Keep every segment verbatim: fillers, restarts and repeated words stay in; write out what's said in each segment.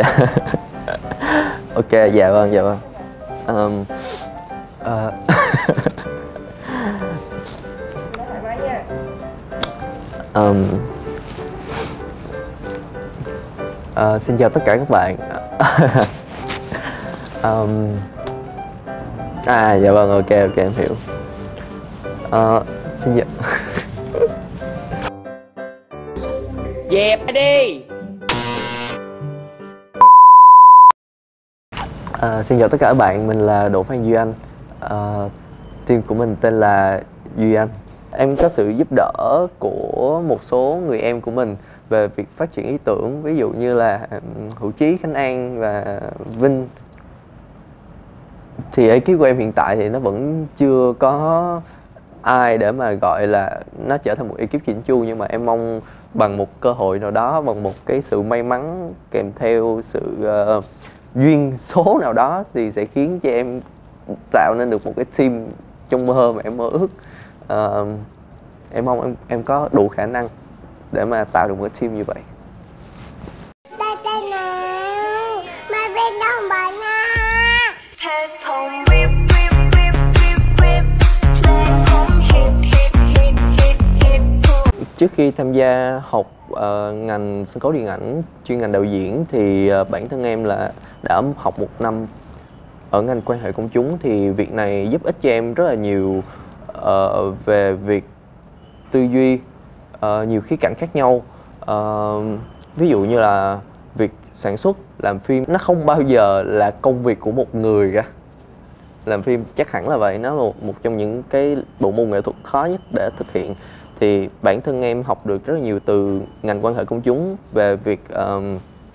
Dạ. Ok, dạ vâng, dạ vâng. Um, uh, um, uh, xin chào tất cả các bạn. um, à dạ vâng, ok ok em hiểu. Uh, xin chào. Dẹp đi. À, xin chào tất cả các bạn, mình là Đỗ Phan Duy Anh. à, Team của mình tên là Duy Anh. Em có sự giúp đỡ của một số người em của mình về việc phát triển ý tưởng, ví dụ như là Hữu Chí, Khánh An và Vinh. Thì ekip của em hiện tại thì nó vẫn chưa có ai để mà gọi là nó trở thành một ekip chỉnh chu, nhưng mà em mong bằng một cơ hội nào đó, bằng một cái sự may mắn kèm theo sự uh, duyên số nào đó thì sẽ khiến cho em tạo nên được một cái team trong mơ mà em mơ ước. Uh, em mong em em có đủ khả năng để mà tạo được một cái team như vậy. Đây đây nào, mà bên đâu bà nha. Trước khi tham gia học uh, ngành sân khấu điện ảnh, chuyên ngành đạo diễn thì uh, bản thân em là đã học một năm ở ngành quan hệ công chúng. Thì việc này giúp ích cho em rất là nhiều uh, về việc tư duy, uh, nhiều khía cạnh khác nhau. Uh, ví dụ như là việc sản xuất, làm phim nó không bao giờ là công việc của một người cả. Làm phim chắc hẳn là vậy, nó là một, một trong những cái bộ môn nghệ thuật khó nhất để thực hiện. Thì bản thân em học được rất là nhiều từ ngành quan hệ công chúng về việc um,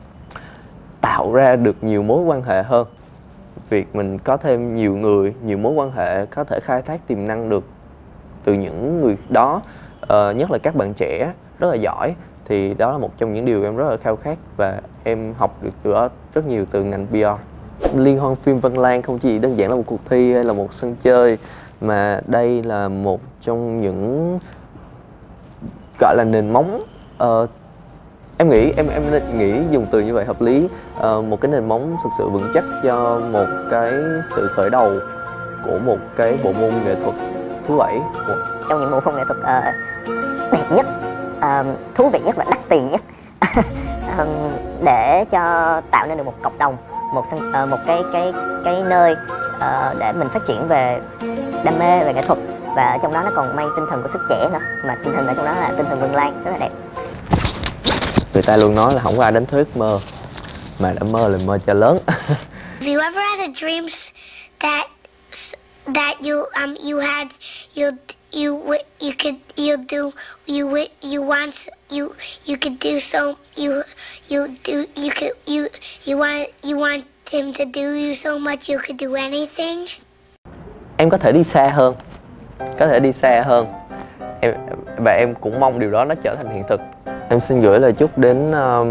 tạo ra được nhiều mối quan hệ hơn. Việc mình có thêm nhiều người, nhiều mối quan hệ, có thể khai thác tiềm năng được từ những người đó, uh, nhất là các bạn trẻ rất là giỏi. Thì đó là một trong những điều em rất là khao khát và em học được từ đó rất nhiều từ ngành pê rờ. Liên hoan phim Văn Lang không chỉ đơn giản là một cuộc thi hay là một sân chơi, mà đây là một trong những gọi là nền móng. Uh, em nghĩ em em nghĩ dùng từ như vậy hợp lý. Uh, một cái nền móng thực sự vững chắc cho một cái sự khởi đầu của một cái bộ môn nghệ thuật thứ bảy. Trong những bộ môn nghệ thuật uh, đẹp nhất, uh, thú vị nhất và đắt tiền nhất um, để cho tạo nên được một cộng đồng, một sân, uh, một cái cái cái nơi uh, để mình phát triển về đam mê, về nghệ thuật. Và ở trong đó nó còn mang tinh thần của sức trẻ nữa, mà tinh thần ở trong đó là tinh thần Văn Lang rất là đẹp. Người ta luôn nói là không có ai đánh thuế ước mơ, mà đã mơ là mơ cho lớn. Have you ever had a dream that that you um you had you you you could you do you you want you you could do so you you do you could you you want you want him to do you so much you could do anything? Em có thể đi xa hơn, có thể đi xa hơn em, và em cũng mong điều đó nó trở thành hiện thực. Em xin gửi lời chúc đến uh,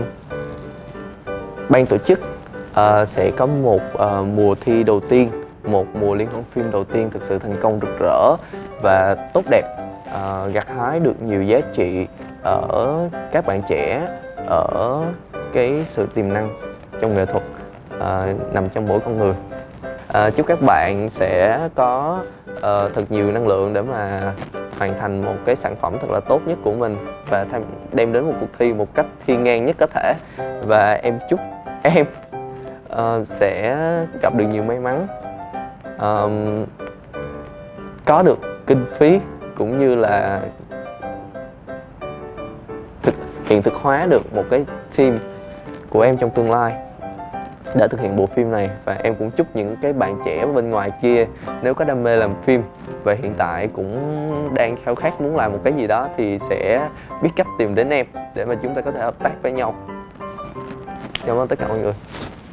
ban tổ chức uh, sẽ có một uh, mùa thi đầu tiên, một mùa liên hoan phim đầu tiên thực sự thành công, rực rỡ và tốt đẹp, uh, gặt hái được nhiều giá trị ở các bạn trẻ, ở cái sự tiềm năng trong nghệ thuật uh, nằm trong mỗi con người. Uh, chúc các bạn sẽ có uh, thật nhiều năng lượng để mà hoàn thành một cái sản phẩm thật là tốt nhất của mình và tham, đem đến một cuộc thi một cách hiên ngang nhất có thể. Và em chúc em uh, sẽ gặp được nhiều may mắn, uh, có được kinh phí cũng như là thực hiện thực hóa được một cái team của em trong tương lai để thực hiện bộ phim này. Và em cũng chúc những cái bạn trẻ bên ngoài kia nếu có đam mê làm phim và hiện tại cũng đang khao khát muốn làm một cái gì đó thì sẽ biết cách tìm đến em để mà chúng ta có thể hợp tác với nhau. Cảm ơn tất cả mọi người.